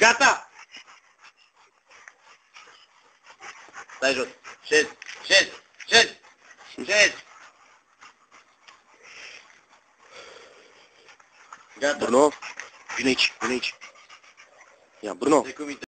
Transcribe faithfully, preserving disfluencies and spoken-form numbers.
Gata! Stai jos. Șezi, șezi, șezi, șezi. Gata. Bruno, vine aici, vine aici. Ia, Bruno.